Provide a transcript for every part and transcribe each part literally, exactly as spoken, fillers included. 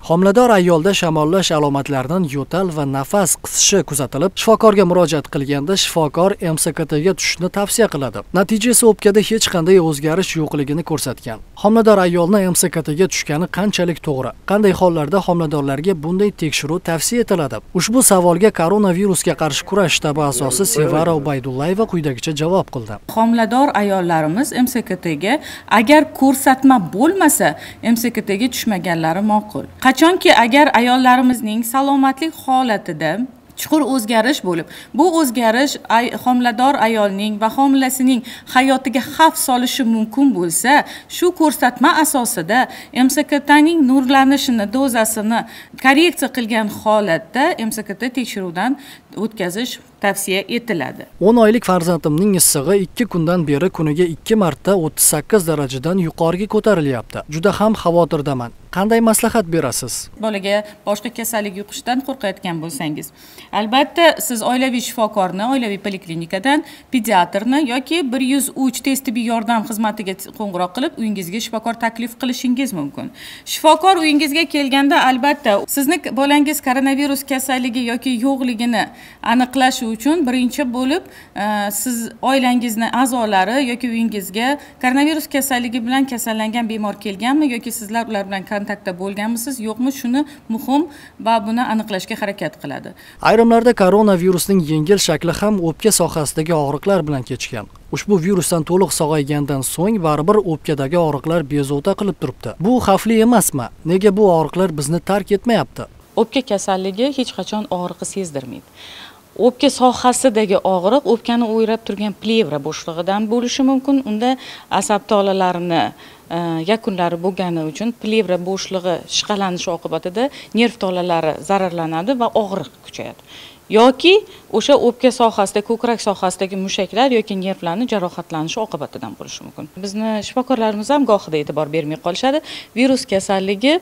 Homilador ayolda shamollash alomatlaridan yo'tal va nafas qisishi kuzatilib, shifokorga murojaat qilganda shifokor M S K T ga tushishni tavsiya qiladi. Natija esa o'pkada hech qanday o'zgarish yo'qligini ko'rsatgan. Homilador ayolni M S K T ga tushgani qanchalik to'g'ri? Qanday hollarda homiladorlarga bunday tekshiruv tavsiya etiladi? Ushbu savolga koronavirusga qarshi kurash shtabi asosi Sevara Ubaydullayeva quyidagicha javob qildi. Homilador ayollarimiz M S K T ga agar ko'rsatma bo'lmasa, M S K T ga tushmaganlari ma'qul. Qachonki agar ayollarimizning salomatlik holatida chuqur o'zgarish bo'lib, bu o'zgarish homilador ayolning va homilasining hayotiga xavf solishi mumkin bo'lsa, shu ko'rsatma asosida M S K T ning nurlanishini, dozasini korreksiya qilgan holatda M S K T tekshiruvdan o'tkazish tavsiya etiladi. o'n oylik farzandimning issig'i ikki kundan beri kuniga ikki marta o'ttiz sakkiz darajadan yuqoriga ko'tarilyapti. Juda ham xavotirdaman. Qanday maslahat berasiz? Bolaga boshqa kasallik yuqishdan qo'rqayotgan bo'lsangiz, albatta siz oilaviy shifokorni, oilaviy poliklinikadan pediatrni yoki bir yuz uch tez tibbiy yordam xizmatiga qo'ng'iroq qilib, uyingizga shifokor taklif qilishingiz mumkin. Shifokor uyingizga kelganda albatta sizni bolangiz koronavirus kasalligi yoki yo'qligini aniqlash uchun birinchi bo'lib siz oilangizni a'zolari yoki uyingizga koronavirus kasalligi bilan kasallangan bemor kelganmi yoki sizlar ular bilan kontaktda bo'lganmisiz, yo'qmi, shuni muhim va buni aniqlashga harakat qiladi. Ayrimlarda koronavirusning yengil shakli ham o'pka sohasidagi og'riqlar bilan kechgan. Ushbu virusdan to'liq sog'aygandan so'ng baribir o'pkadagi og'riqlar bezovta qilib turibdi. Bu xavfli emasmi? Nega bu og'riqlar bizni tark etmayapti? O'pka kasalligi hech qachon og'riqni sezdirmaydi. O'pka sohasidagi og'riq o'pkani o'yrab turgan plevra bo'shlig'idan bo'lishi mumkin. Unda asab tolalarini yakunlari bo'lgani uchun plevra bo'shlig'i shqalanishi oqibatida nerv tolalari zararlanadi va og'riq kuchayadi. Yoki o'sha o'pka sohasida, ko'krak sohasidagi mushaklar yoki nervlarning jarohatlanishi oqibatidan bo'lishi mumkin. Bizni shifokorlarimiz ham gohida e'tibor bermay qolishadi. Virus kasalligi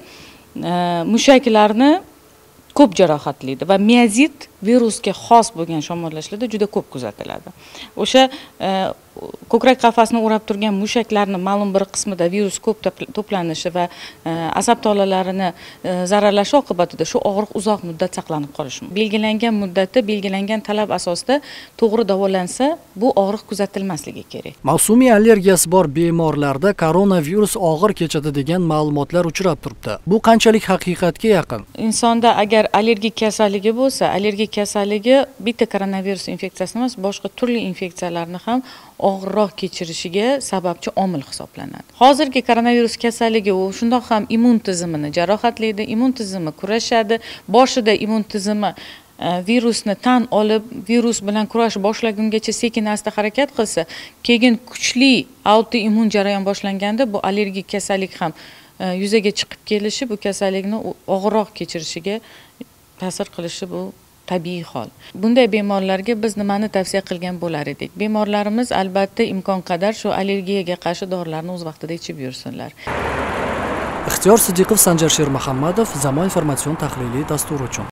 mushaklarni ko'p jarohatlaydi va miozit virusga xos bo'lgan shamollashlarda juda ko'p kuzatiladi. O'sha ko'krak qafasini o'rab turgan mushaklarni ma'lum bir qismida virus ko'p to'planishi va asab tolalarini zararlashi oqibatida shu og'riq uzoq muddat saqlanib qolishi mumkin. Belgilangan muddatda, belgilangan talab asosida to'g'ri davolansa, bu og'riq kuzatilmasligi kerak. Mavsumiy allergiyasi bor bemorlarda koronavirus og'ir kechadi degan ma'lumotlar uchrab turibdi. Bu qanchalik haqiqatga yaqin? Insonda agar allergik kasalligi bo'lsa, allergik kasalligi bitta koronavirus infeksiyasi emas, boshqa turli infeksiyalarni ham og'irroq kechirishiga sababchi omil hisoblanadi. Hozirgi koronavirus kasalligi u shundoq ham immun tizimini jarohatlaydi, immun tizimi kurashadi, boshida immun tizimi virusni tan olib, virus bilan kurash boshlagungacha sekin-asta harakat qilsa, keyin kuchli autoimmun jarayon boshlanganda bu allergik kasallik ham yuzaga chiqib kelishi, bu kasallikni og'irroq kechirishiga ta'sir qilishi bu tabiiy hol. Bunday bemorlarga biz nimani tavsiya qilgan bo'lar edik? Bemorlarimiz albatta imkon qadar shu allergiyaga qarshi dorilarni o'z vaqtida ichib yursinlar. Ixtiyor Sidiqov, Sanjar Shermuhammadov, Zamon informatsion tahliliy dasturi uchun.